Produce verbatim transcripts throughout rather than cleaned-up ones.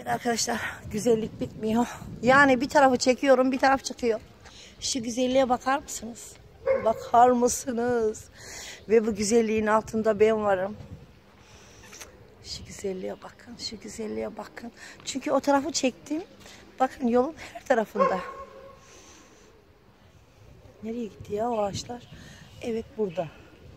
Evet arkadaşlar, güzellik bitmiyor. Yani bir tarafı çekiyorum, bir taraf çıkıyor. Şu güzelliğe bakar mısınız? Bakar mısınız? Ve bu güzelliğin altında ben varım. Şu güzelliğe bakın, şu güzelliğe bakın. Çünkü o tarafı çektim. Bakın yolun her tarafında. Nereye gitti ya o ağaçlar? Evet burada.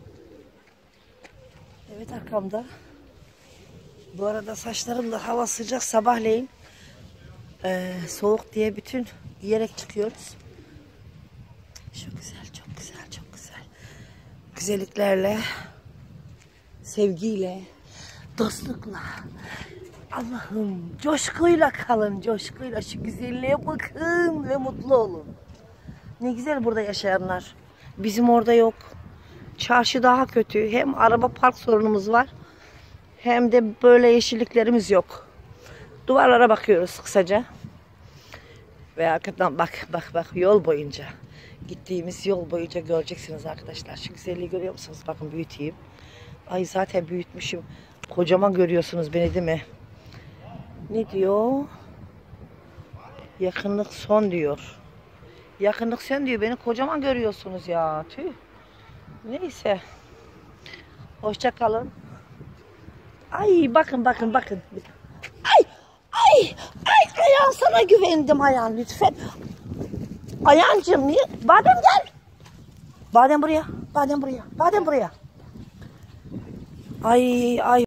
Evet arkamda. Bu arada saçlarım da hava sıcak, sabahleyin ee, soğuk diye bütün giyerek çıkıyoruz. Çok güzel, çok güzel, çok güzel. Güzelliklerle, sevgiyle, dostlukla, Allah'ım coşkuyla kalın, coşkuyla şu güzelliğe bakın ve mutlu olun. Ne güzel burada yaşayanlar. Bizim orada yok. Çarşı daha kötü. Hem araba park sorunumuz var, hem de böyle yeşilliklerimiz yok. Duvarlara bakıyoruz kısaca. Ve arkadan bak bak bak yol boyunca. Gittiğimiz yol boyunca göreceksiniz arkadaşlar. Şu güzelliği görüyor musunuz? Bakın büyüteyim. Ay zaten büyütmüşüm. Kocaman görüyorsunuz beni değil mi? Ne diyor? Yakınlık son diyor. Yakınlık son diyor. Beni kocaman görüyorsunuz ya. Tüh. Neyse. Hoşça kalın. Ay bakın bakın bakın. Ay ay ay Ayhan, sana güvendim Ayhan, lütfen. Ayhancığım niye? Badem gel. Badem buraya. Badem buraya. Badem buraya. Ay ay.